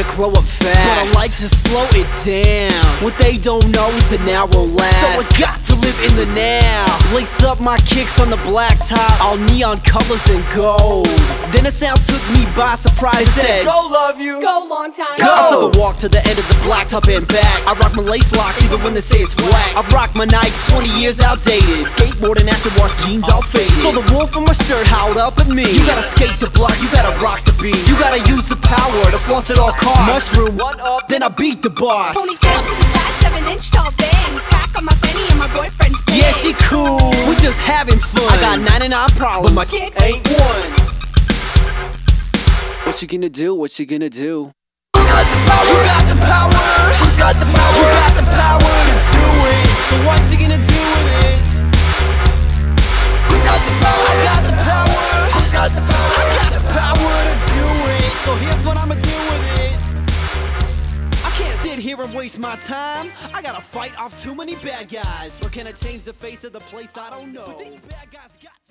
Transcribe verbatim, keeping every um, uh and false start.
grow up fast, but I like to slow it down. What they don't know is the now will last, so I got to live in the now. Lace up my kicks on the blacktop, all neon colors and gold. Then a sound took me by surprise. It said, go love you, go long time, go. I took a walk to the end of the blacktop and back. I rock my lace locks even when they say it's whack. I rock my Nikes, twenty years outdated. Skateboarding, acid wash jeans all faded. So the wolf on my shirt howled up at me. You gotta skate the block, you gotta rock the beat. You gotta use the power to floss at all costs. Mushroom, one up, then I beat the boss. Ponytail to the side, seven inch tall bangs. Pack on my Benny and my boyfriend's bangs. Yeah, she cool, we just having fun. I got ninety-nine problems, but my kicks ain't one. What you gonna do, what you gonna do? You got the power, you got the power, you got the power, you got the power to do it. So what you gonna do with it? You got the power, I got the power, you got the power, I got the power to do it. So here's what I'ma do with it. I can't sit here and waste my time. I gotta fight off too many bad guys. Or can I change the face of the place? I don't know. But these bad guys got